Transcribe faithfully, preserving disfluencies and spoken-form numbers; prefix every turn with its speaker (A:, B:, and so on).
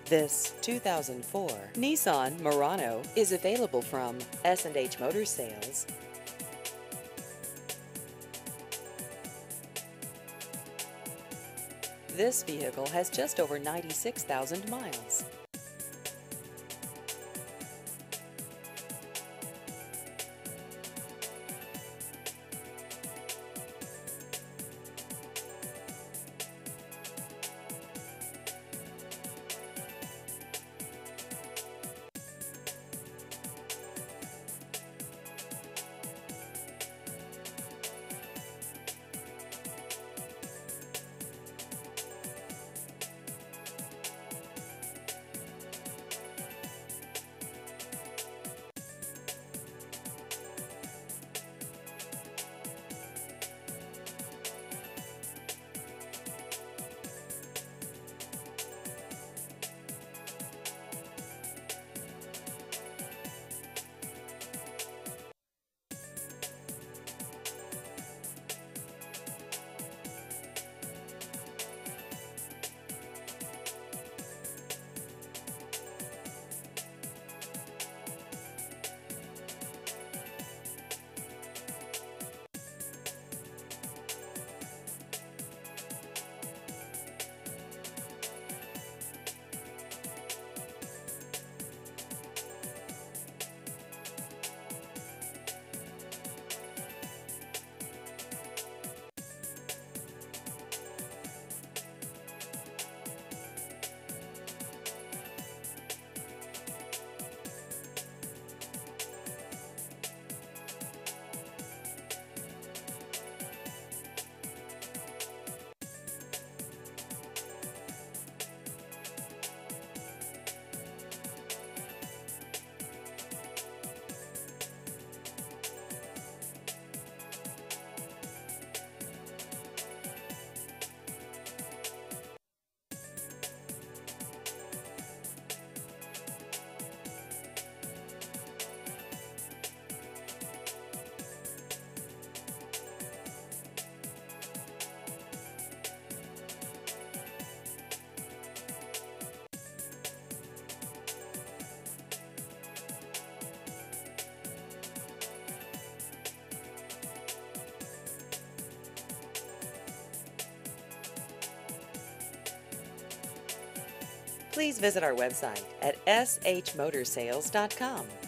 A: This two thousand four Nissan Murano is available from S and H Motor Sales. This vehicle has just over ninety-six thousand miles. Please visit our website at s h motor sales dot com.